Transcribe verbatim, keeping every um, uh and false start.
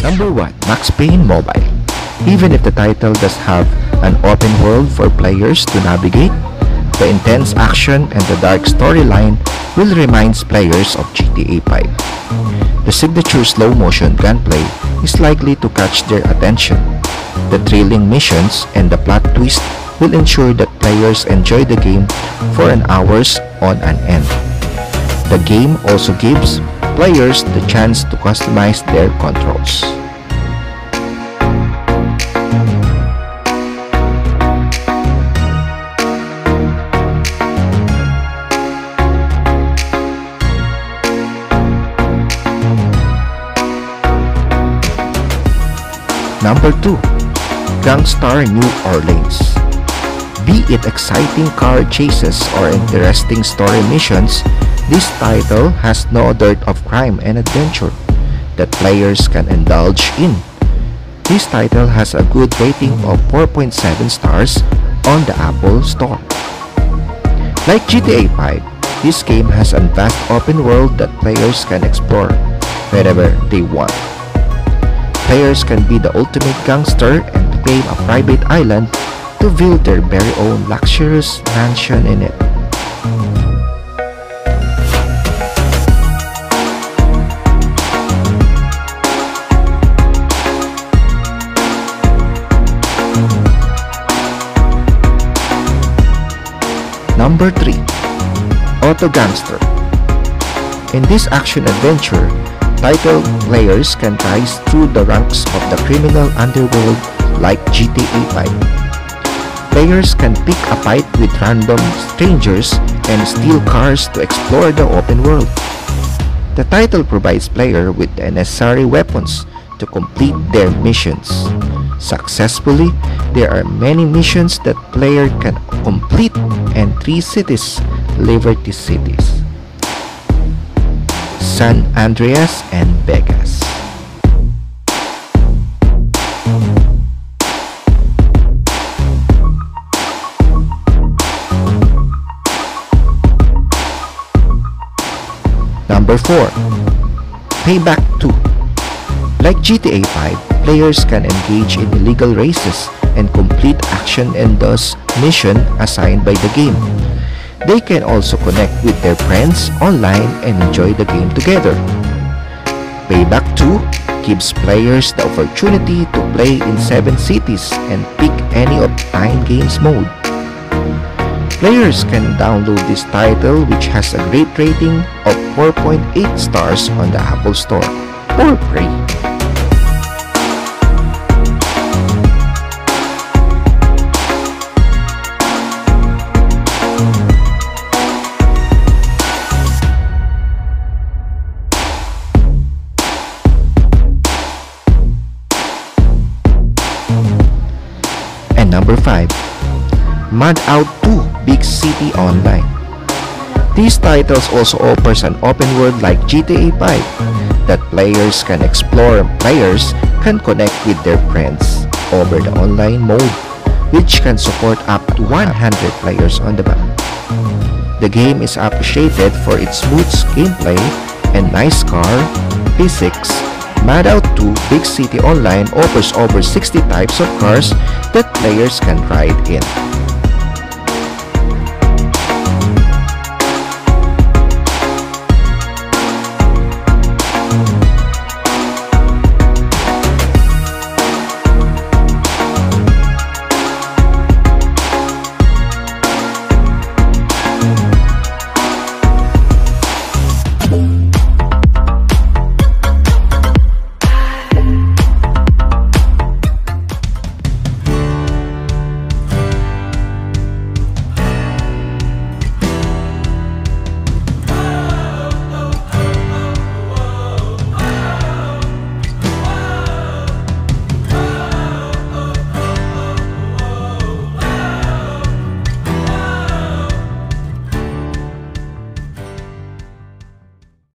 Number one. Max Payne Mobile. Even if the title does have an open world for players to navigate, the intense action and the dark storyline will remind players of G T A five. The signature slow-motion gunplay is likely to catch their attention. The thrilling missions and the plot twist will ensure that players enjoy the game for an hours on an end. The game also gives players the chance to customize their controls. Number two. Gangstar New Orleans. Be it exciting car chases or interesting story missions, this title has no dearth of crime and adventure that players can indulge in. This title has a good rating of four point seven stars on the Apple Store. Like G T A five, this game has a vast open world that players can explore wherever they want. Players can be the ultimate gangster and claim a private island to build their very own luxurious mansion in it. Number three. Auto Gangster. In this action-adventure title, players can rise through the ranks of the criminal underworld like G T A five. Players can pick a fight with random strangers and steal cars to explore the open world. The title provides players with the necessary weapons to complete their missions. Successfully, there are many missions that player can complete and three cities, Liberty cities: San Andreas and Vegas. Number four. Payback two. Like G T A five, players can engage in illegal races and complete action and thus mission assigned by the game. They can also connect with their friends online and enjoy the game together. Payback two gives players the opportunity to play in seven cities and pick any of nine games mode. Players can download this title, which has a great rating of four point eight stars on the Apple Store, for free. And number five. Madout two Big City Online. These titles also offers an open world like G T A five that players can explore and players can connect with their friends over the online mode, which can support up to one hundred players on the map. The game is appreciated for its smooth gameplay and nice car physics. Madout two Big City Online offers over sixty types of cars that players can ride in.